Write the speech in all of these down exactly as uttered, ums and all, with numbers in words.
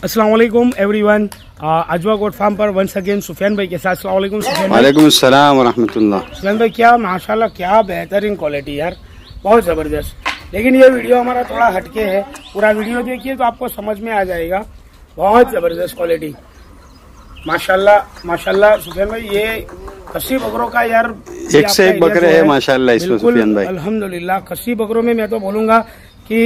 अस्सलाम वालेकुम everyone. Ajwa goat farm पर वंस अगेन सुफियान भाई के साथ। अस्सलाम वालेकुम सुफियान भाई। वालेकुम अस्सलाम व रहमतुल्लाह। सुफियान भाई क्या माशाल्लाह क्या बेहतरीन क्वालिटी यार, बहुत ज़बरदस्त। लेकिन ये वीडियो हमारा थोड़ा हटके है, पूरा वीडियो देखिए तो आपको समझ में आ जाएगा। बहुत ज़बरदस्त क्वालिटी माशाल्लाह माशाल्लाह। सुफियान भाई ये खस्सी बकरों का यार एक से एक बकरे है माशाल्लाह इसमें सुफियान भाई। अल्हम्दुलिल्लाह खस्सी बकरों में मैं तो बोलूंगा कि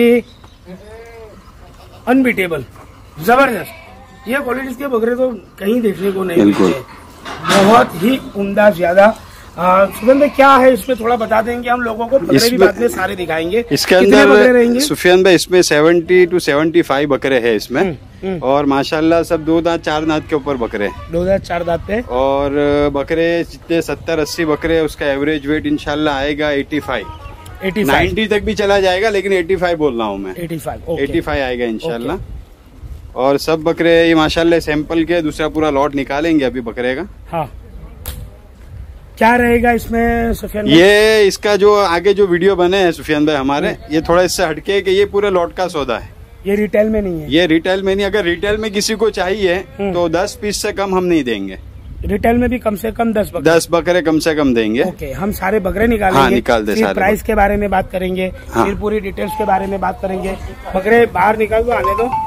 अनबीटेबल, जबरदस्त। ये क्वालिटी के बकरे तो कहीं देखने को नहीं मिलते, बहुत ही उम्दा ज्यादा। सुफियान भाई क्या है इसमें थोड़ा बता देंगे हम लोगों को, बकरे भी बाद में सारे दिखाएंगे। इसके अंदर सुफियान भाई इसमें सेवेंटी टू सेवेंटी फाइव बकरे हैं इसमें, और माशाल्लाह सब दो दांत चार दांत के ऊपर बकरे, दो दांत चार दांत पे। और बकरे जितने सत्तर अस्सी बकरे उसका एवरेज वेट इंशाल्लाह आएगा एटी फाइव, नाइन्टी तक भी चला जाएगा, लेकिन एटी फाइव बोल रहा हूँ मैं। एटी फाइव एटी फाइव आएगा इंशाल्लाह। और सब बकरे ये माशाल्लाह सैंपल के, दूसरा पूरा लॉट निकालेंगे अभी बकरे का। हाँ क्या रहेगा इसमें सुफियान भाई? ये इसका जो आगे जो वीडियो बने हैं सुफियान भाई हमारे, ये थोड़ा इससे हटके कि ये पूरे लॉट का सौदा है, ये रिटेल में नहीं है। ये रिटेल में नहीं, अगर रिटेल में किसी को चाहिए तो दस पीस से कम हम नहीं देंगे। रिटेल में भी कम से कम दस बकरे दस बकरे कम से कम देंगे। ओके, हम सारे बकरे निकालेंगे। हाँ, निकाल दे सारे। प्राइस के बारे में बात करेंगे। हाँ। फिर पूरी डिटेल्स के बारे में बात करेंगे। बकरे बाहर निकाल दो, आने दो।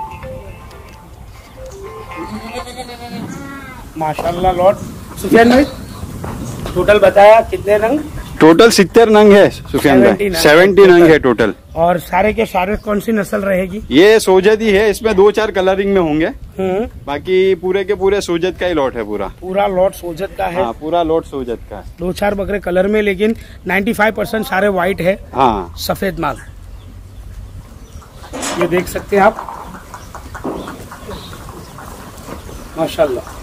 माशाल्लाह लॉट। सुफियान भाई टोटल बताया कितने रंग? टोटल सितर नंग है सुफियान भाई, सेवेंटी नंग है टोटल। और सारे के सारे कौन सी नस्ल रहेगी? ये सोजत ही है, इसमें दो चार कलरिंग में होंगे, बाकी पूरे के पूरे सोजत का ही लॉट है। पूरा पूरा लॉट सोजत का है। हाँ, पूरा लॉट सोजत का है। दो चार बकरे कलर में, लेकिन पचानवे परसेंट सारे व्हाइट है। हाँ, सफेद माल ये देख सकते हैं आप माशाल्लाह।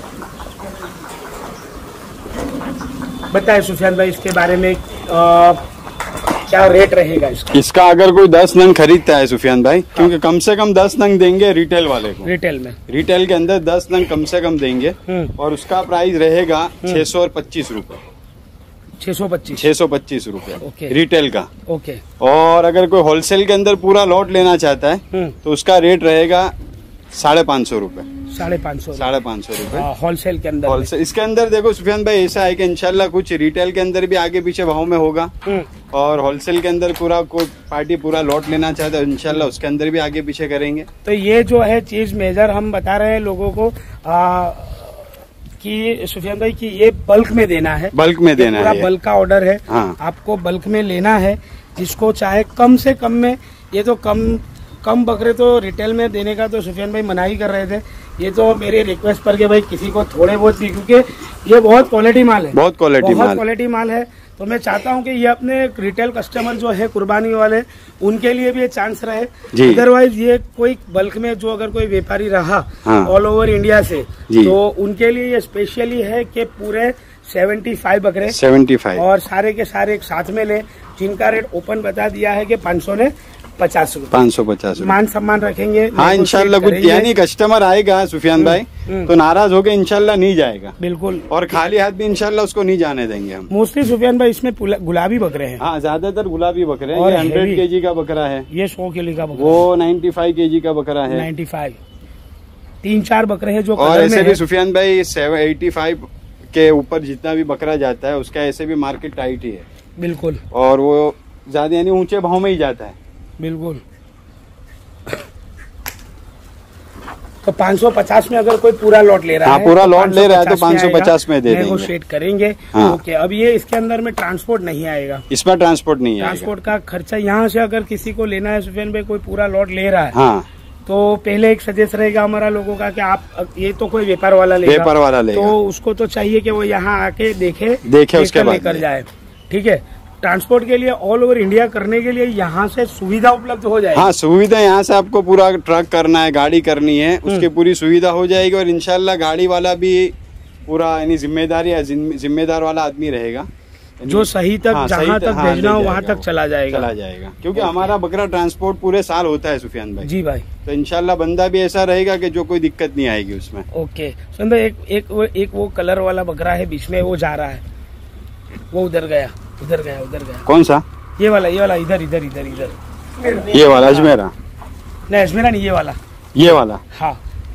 बताए सुफियान भाई इसके बारे में आ, क्या रेट रहेगा इसका? इसका अगर कोई दस नंग खरीदता है सुफियान भाई, हाँ। क्योंकि कम से कम दस नंग देंगे रिटेल वाले को। रिटेल में रिटेल के अंदर दस नंग कम से कम देंगे, और उसका प्राइस रहेगा छह सौ और पच्चीस रूपए। छह सौ पच्चीस छह सौ पच्चीस रूपए रिटेल का। ओके। और अगर कोई होलसेल के अंदर पूरा लॉट लेना चाहता है तो उसका रेट रहेगा साढ़े पाँच सौ रूपये। साढ़े पाँच सौ साढ़े पाँच सौ रूपये होलसेल के अंदर। होलसेल इसके अंदर देखो सुफियान भाई ऐसा है कि इंशाल्लाह कुछ रिटेल के अंदर भी आगे पीछे भाव में होगा, और होलसेल के अंदर पूरा कोई पार्टी पूरा लॉट लेना चाहता है इंशाल्लाह उसके अंदर भी आगे पीछे करेंगे। तो ये जो है चीज मेजर हम बता रहे हैं लोगों को आ, कि सुफियान भाई कि ये बल्क में देना है। बल्क में देना है, बल्क का ऑर्डर है। हाँ। आपको बल्क में लेना है, जिसको चाहे कम से कम में। ये तो कम कम बकरे तो रिटेल में देने का तो सुफियान भाई मना ही कर रहे थे। ये तो मेरी रिक्वेस्ट पर के भाई किसी को थोड़े बहुत भी, क्योंकि ये बहुत क्वालिटी माल है, बहुत क्वालिटी बहुत क्वालिटी माल है। तो मैं चाहता हूं कि ये अपने रिटेल कस्टमर जो है कुर्बानी वाले, उनके लिए भी ये चांस रहे। अदरवाइज ये कोई बल्क में जो अगर कोई व्यापारी रहा ऑल ओवर इंडिया से, तो उनके लिए ये स्पेशली है कि पूरे पचहत्तर बकरे पचहत्तर और सारे के सारे एक साथ में ले, जिनका रेट ओपन बता दिया है कि पाँच सौ ने पचास रूपए पाँच सौ पचास मान सम्मान रखेंगे। हाँ इंशाल्लाह कुछ, यानी कस्टमर आएगा सुफियान भाई तो नाराज होके इंशाल्लाह नहीं जाएगा, बिल्कुल। और खाली हाथ भी इंशाल्लाह उसको नहीं जाने देंगे हम। मोस्टली सुफियान भाई इसमें गुलाबी बकरे हैं। हाँ, ज्यादातर गुलाबी बकरे हैं। ये हंड्रेड के जी का बकरा है, ये सौ किलो का बकरा, वो नाइन्टी फाइव के जी का बकरा है। नाइन्टी फाइव तीन चार बकरे हैं जो और ऐसे भी सुफियान भाई एटी फाइव के ऊपर जितना भी बकरा जाता है उसका ऐसे भी मार्केट टाइट ही है, बिल्कुल। और वो ज्यादा यानी ऊंचे भाव में ही जाता है, बिल्कुल। तो पाँच सौ पचास में अगर कोई पूरा लॉट ले रहा हाँ, है, पूरा लॉट ले रहा है तो पाँच सौ पचास में दे देंगे, नेगोशिएट करेंगे। हाँ। ओके। अब ये इसके अंदर में ट्रांसपोर्ट नहीं आएगा, इसमें ट्रांसपोर्ट नहीं आएगा। ट्रांसपोर्ट का खर्चा यहाँ से अगर किसी को लेना है सुफियान भाई, कोई पूरा लॉट ले रहा है, हाँ, तो पहले एक सजेस्ट रहेगा हमारा लोगों का कि आप ये तो कोई व्यापार वाला लेगा, व्यापार वाला लेगा, तो उसको तो चाहिए कि वो यहाँ आके देखे देखे उसके बाद लेकर जाए। ठीक है। ट्रांसपोर्ट के लिए ऑल ओवर इंडिया करने के लिए यहाँ से सुविधा उपलब्ध हो जाएगी। हाँ, सुविधा यहाँ से आपको पूरा ट्रक करना है, गाड़ी करनी है, उसकी पूरी सुविधा हो जाएगी, और इंशाल्लाह गाड़ी वाला भी पूरा यानी जिम्मेदारी जिम्मेदार वाला आदमी रहेगा, जो सही तक हाँ, जहाँ तक हाँ, भेजना हो वहाँ तक चला जाएगा चला जाएगा क्योंकि हमारा बकरा ट्रांसपोर्ट पूरे साल होता है सुफियान भाई। जी भाई। तो इंशाल्लाह बंदा भी ऐसा रहेगा कि जो कोई दिक्कत नहीं आएगी उसमें। ओके। सुन भाई, एक एक वो, एक वो कलर वाला बकरा है बीच में, वो जा रहा है, वो उधर गया उधर गया उधर गया। कौन सा? ये वाला ये वाला इधर इधर इधर इधर ये वाला अजमेरा? नहीं अजमेरा नहीं, ये वाला ये वाला हाँ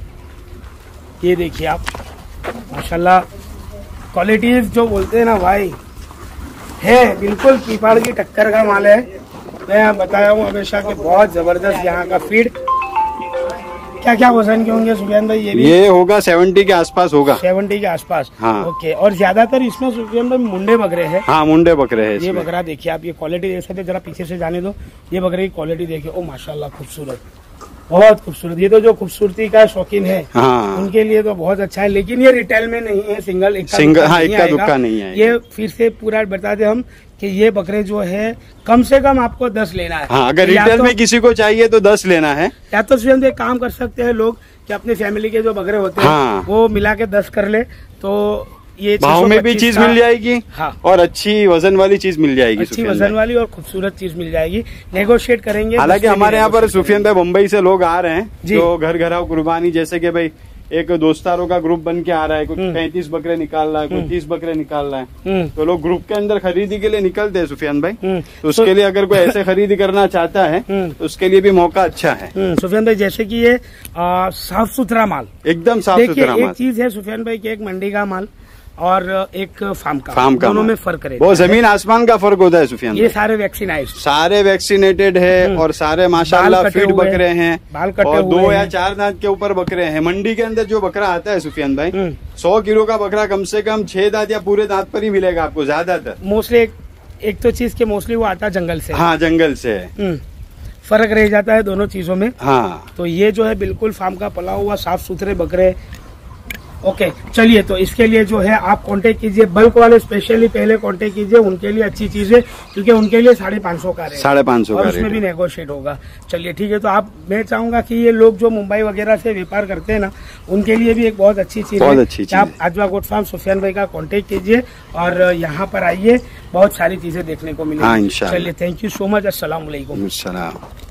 ये देखिए आप, माशाल्लाह क्वालिटी जो बोलते हैं ना भाई, है बिल्कुल पीपाड़ की टक्कर का माल है। मैं बताया हूँ हमेशा कि बहुत जबरदस्त यहाँ का फीड। क्या क्या वजन के होंगे सुफियान भाई? ये भी ये होगा सेवेंटी के आसपास होगा। सेवेंटी के आसपास। हाँ। ओके। और ज्यादातर इसमें सुफियान भाई मुंडे बकरे हैं। हाँ, मुंडे बकरे हैं। ये बकरा देखिए आप, ये क्वालिटी देख सकते, जरा पीछे से जाने दो। ये बकरे की क्वालिटी देखिए, ओ माशाल्लाह खूबसूरत, बहुत खूबसूरत। ये तो जो खूबसूरती का शौकीन है, हाँ, उनके लिए तो बहुत अच्छा है। लेकिन ये रिटेल में नहीं है, सिंगल इक्का सिंगल हाँ, इक्का दुक्का नहीं है। ये फिर से पूरा बता दे हम कि ये बकरे जो है कम से कम आपको दस लेना है। हाँ, अगर रिटेल तो, में किसी को चाहिए तो दस लेना है। या तो स्वयं एक काम कर सकते हैं लोग कि अपने फैमिली के जो बकरे होते हैं, हाँ, वो मिला के दस कर ले, तो ये भाव में भी चीज मिल जाएगी। हाँ, और अच्छी वजन वाली चीज मिल जाएगी, अच्छी वजन वाली और खूबसूरत चीज मिल जाएगी। नेगोशिएट करेंगे। हालांकि हमारे यहाँ पर सुफियान भाई मुंबई से लोग आ रहे हैं जो घर घराव कुर्बानी, जैसे कि भाई एक दोस्तारों का ग्रुप बन के आ रहा है, कुछ पैंतीस बकरे निकाल रहा है, कोई तीस बकरे निकाल रहा है, तो लोग ग्रुप के अंदर खरीदी के लिए निकलते हैं सुफियान भाई। तो उसके लिए अगर कोई ऐसे खरीदी करना चाहता है तो उसके लिए भी मौका अच्छा है। सुफियान भाई जैसे कि ये साफ सुथरा माल, एकदम साफ सुथरा माल। एक चीज है सुफियान भाई की, एक मंडी का माल और एक फार्म का, फार्म का दोनों में फर्क है। वो जमीन आसमान का फर्क होता है सुफियान। ये सारे वैक्सीनाइज, सारे वैक्सीनेटेड है और सारे माशाल्लाह फीड बकरे हैं, बाल कटे और दो या चार दांत के ऊपर बकरे हैं। मंडी के अंदर जो बकरा आता है सुफियान भाई, सौ किलो का बकरा कम से कम छह दांत या पूरे दांत पर ही मिलेगा आपको ज्यादातर। मोस्टली एक, एक तो चीज के मोस्टली वो आता है जंगल से। हाँ, जंगल से है, फर्क रह जाता है दोनों चीजों में। हाँ, तो ये जो है बिल्कुल फार्म का पला हुआ साफ सुथरे बकरे। ओके चलिए, तो इसके लिए जो है आप कांटेक्ट कीजिए, बल्क वाले स्पेशली पहले कांटेक्ट कीजिए, उनके लिए अच्छी चीज है, क्योंकि उनके लिए साढ़े पाँच सौ का रेट, साढ़े पाँच सौ और उसमें भी नेगोशिएट होगा। चलिए ठीक है, तो आप, मैं चाहूंगा कि ये लोग जो मुंबई वगैरह से व्यापार करते हैं ना, उनके लिए भी एक बहुत अच्छी चीज है कि आप आजवा गोट फार्म सुफियान भाई का कॉन्टेक्ट कीजिए और यहाँ पर आइए, बहुत सारी चीजें देखने को मिलेगी। चलिए, थैंक यू सो मच, अस्सलाम वालेकुम।